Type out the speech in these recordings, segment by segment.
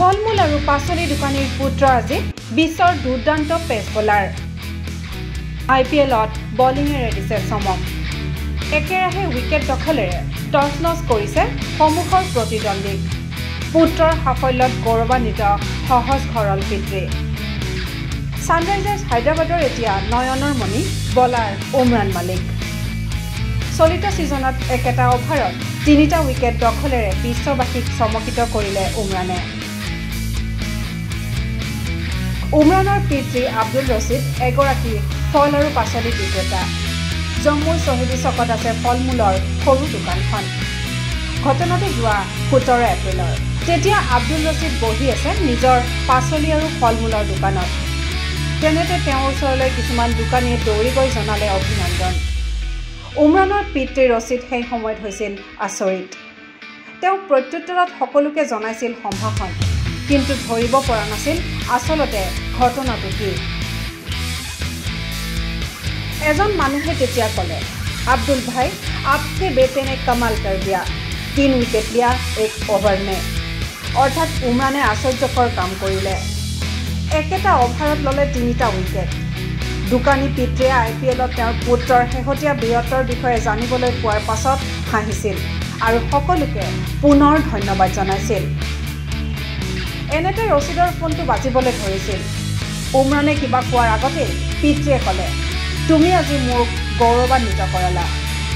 ফলমূল আৰু পাচলি দোকানীৰ পুত্ৰ আজি বিশ্বৰ দুৰ্দান্ত পেচ বলাৰ IPLত বলিঙেৰে দিছে চমক একেৰাহে উইকেট দখলেৰে টছ-নছ কৰিছে সন্মুখৰ প্ৰতিদ্বন্দ্বীক পুত্ৰৰ সাফল্যত গৌৰৱান্বিত সহজ সৰল পিতৃ সানৰাইজাৰ্ছ হায়দৰাবাদৰ এতিয়া নয়নৰ মণি বলাৰ উমৰান মালিক চলিত সিজনত একেটা অভাৰত 3টা উইকেট দখলেৰে বিশ্ববাসীক চমকিত কৰিলে উমৰানে উমৰানৰ পিতৃ আব্দুল ৰছিদ এগৰাকী ফল আৰু পাচলি বিক্ৰেতা জম্মুৰ শহীদী চকত আছে ফলমূলৰ সৰু দোকানখন ঘটনাটো যোৱা 17 এপ্ৰিলৰ তেতিয়া আব্দুল ৰছিদ বহি আছে নিজৰ পাচলি আৰু ফলমূলৰ দোকানত তেনেতে তেওঁৰ ওচৰলৈ কিছুমান দোকানীয়ে দৌৰি গৈ জনালে অভিনন্দন উমৰানৰ পিতৃ ৰছিদ সেই সময়ত হৈছিল আচৰিত তেওঁ প্ৰত্যুত্তৰত সকলোকে জনাইছিল সম্ভাষণ কিন্তু ধৰিব পৰা নাছিল আসলতে ঘটনাটো কি এজন মানুহে তেতিয়া ক'লে আব্দুল ভাই आपके बेटे ने कमाल कर दिया 3 विकेट लिया एक ओवर में অৰ্থাৎ উমৰানে আশ্চৰ্যকৰ কাম কৰিলে একেটা অভাৰত ললে 3টা উইকেট দোকানী পিতৃয়ে IPLত তেওঁৰ পুত্ৰৰ শেহতীয়া বীৰত্বৰ বিষয়ে জানিবলৈ পোৱাৰ পাছত হাঁহিছিল আৰু সকলোকে পুনৰ ধন্যবাদ জনাইছিল এনেতে ৰছিদৰ ফোনটো বাজিবলৈ ধৰিছিল উমৰানে কিবা কোৱাৰ আগতে পিতৃয়ে ক'লে তুমি আজি মোক গৌৰৱান্বিত কৰালা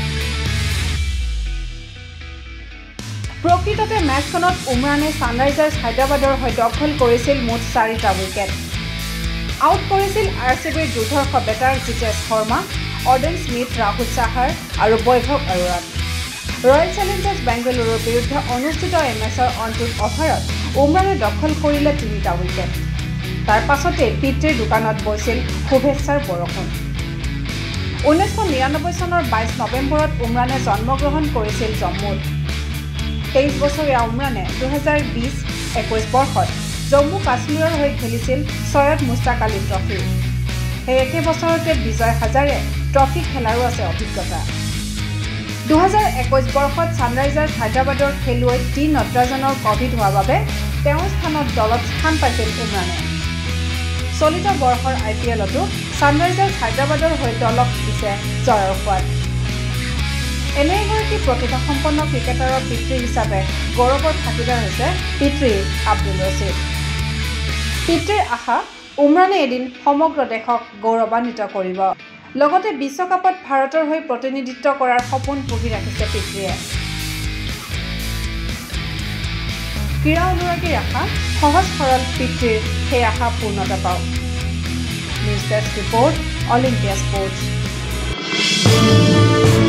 প্ৰকৃততে মেচখনত উমৰানে সানৰাইজাৰ্ছ হায়দৰাবাদৰ হৈ দখল কৰিছিল মুঠ 4টা উইকেট আউট কৰিছিল RCBৰ দুৰ্ধৰ্ষ batter Jitesh Sharma Arden Smith Rahul Chahar আৰু বৈভৱ আৰোৰাক ৰয়েল চেলেঞ্জাৰ্ছ বেংগালুৰুৰ বিৰুদ্ধে অনুষ্ঠিত মেচৰ অন্তিম অভাৰত উমৰানে দখল কৰিলে 3টা উইকেট তাৰ পাছতে পিতৃৰ দোকানত বৈছিল শুভেচ্ছাৰ বৰষুণ 1999 চনৰ 22 নৱেম্বৰত উমৰানে জন্মগ্ৰহণ কৰিছিল জম্মুত 23 বছৰীয়া উমৰানে 2020-21 বৰ্ষত জম্মু কাশ্মীৰৰ হৈ খেলিছিল সৈয়দ মুস্তাক আলী ট্ৰফি সেই একে বছৰতে বিজয় হাজাৰে ট্ৰফি খেলাৰো আছে অভিজ্ঞতা 2021 বৰ্ষত সানৰাইজাৰ্ছ হায়দৰাবাদৰ খেলুৱৈ টি নটৰাজনৰ কোভিড হোৱাৰ বাবে তেওঁৰ স্থানত দলত স্থান পাইছিল উমৰানে চলিত বৰ্ষৰ IPLতো সানৰাইজাৰ্ছ হায়দৰাবাদৰ হৈ দলক দিছে জয়ৰ সোৱাদ এনে এগৰাকী প্ৰতিভাসম্পন্ন ক্ৰিকেটাৰৰ পিতৃ হিচাপে গৌৰৱৰ ভাগিদাৰ হৈছে পিতৃ আব্দুল ৰছিদ পিতৃৰ আশা উমৰানে এদিন সমগ্ৰ দেশক গৌৰৱান্বিত কৰিব লগতে বিশ্বকাপত ভাৰতৰ হৈ প্ৰতিনিধিত্ব কৰাৰ সপোন পুহি ৰাখিছে পিতৃয়ে ক্ৰীড়া অনুৰাগীৰ আশা সহজ সৰল পিতৃৰ সেই আশা পূৰ্ণতা পাওক news desk report all India sports